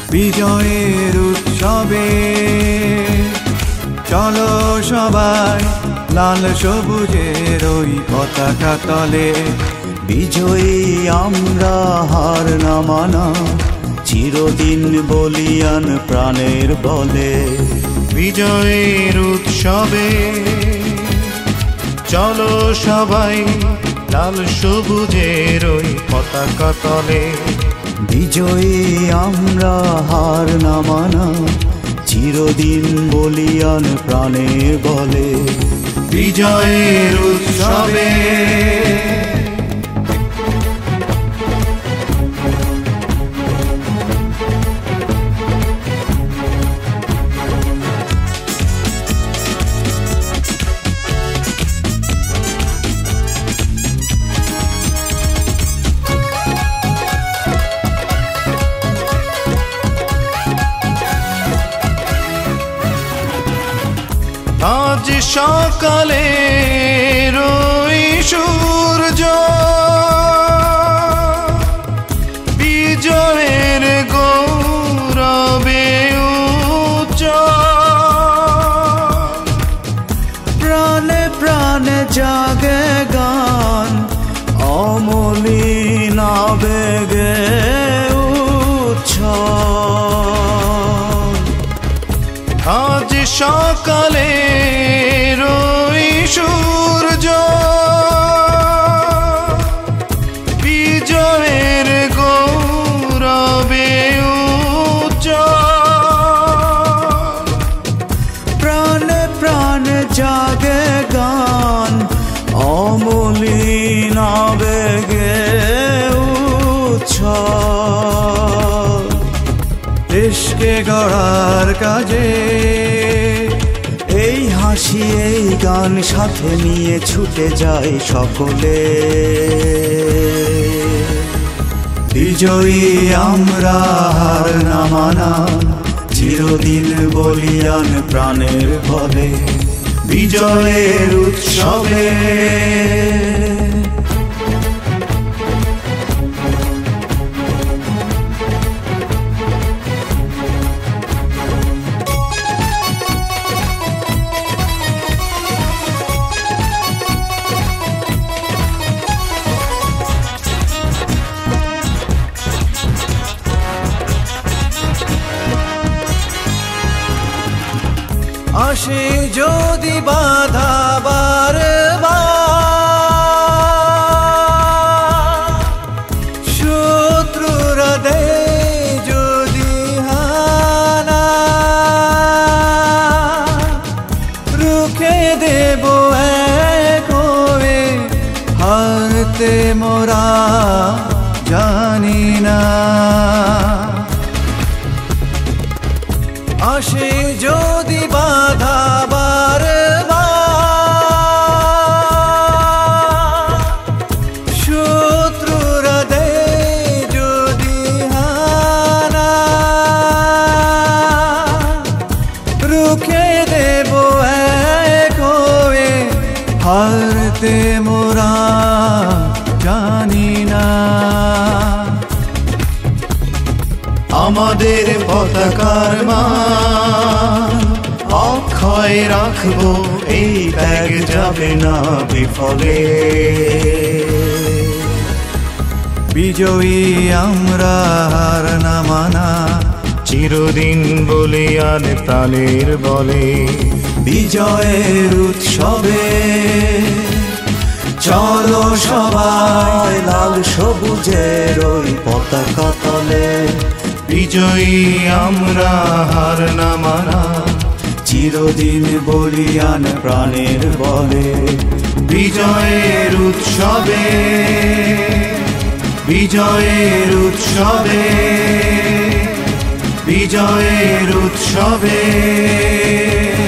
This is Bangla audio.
বিজয়ের উৎসবে চলো সবাই লাল সবুজের ওই পতাকা তলে। বিজয়ী আমরা হার না মানা, চিরদিন বলিয়ান প্রাণের বলে। বিজয়ের উৎসবে চলো সবাই লাল সবুজের ওই পতাকা তলে। বিজয়ী আমরা হার না মানা, চিরদিন বলিয়ান প্রাণের বলে। বিজয়ের উৎসবে আজ সকালে রই সূর্য বিজয়ের গৌরবে উজ্জ্বল। প্রাণে প্রাণে জাগে গান, অমলিন আবেগে উচ্ছল। আজ সকালে রই সূর্য বিজয়ের গৌরবে উজ্জ্বল। প্রাণে প্রাণে জাগে গান, অমলিন আবেগে উচ্ছল। দেশকে গড়ার কাজে এই হাসি এই গান সাথে নিয়ে ছুটে যায় সকলে। বিজয়ী আমরা হার না মানা, চিরদিন বলিয়ান প্রাণের বলে। বিজয়ের উৎসবে আসে যদি বাধা বারবার, শত্রুরা দেয় যদি হানা, রুখে দেব এক হয়ে, হারতে মোরা জানি না। আসে যদি বাধা বারবার, শত্রুরা দেয় যদি হানা, রুখে দেব এক হয়ে, হারতে মোরা জানি না। আমাদের পতাকার মান অক্ষয় রাখবো, এই ত্যাগ যাবে না বিফলে। বিজয়ী আমরা হার না মানা, চিরদিন বলিয়ান প্রাণের বলে। বিজয়ের উৎসবে চলো সবাই লাল সবুজের ওই পতাকা তলে। বিজয়ী আমরা হার না মানা, চিরদিন বলিয়ান প্রাণের বলে। বিজয়ের উৎসবে বিজয়ের উৎসবে বিজয়ের উৎসবে।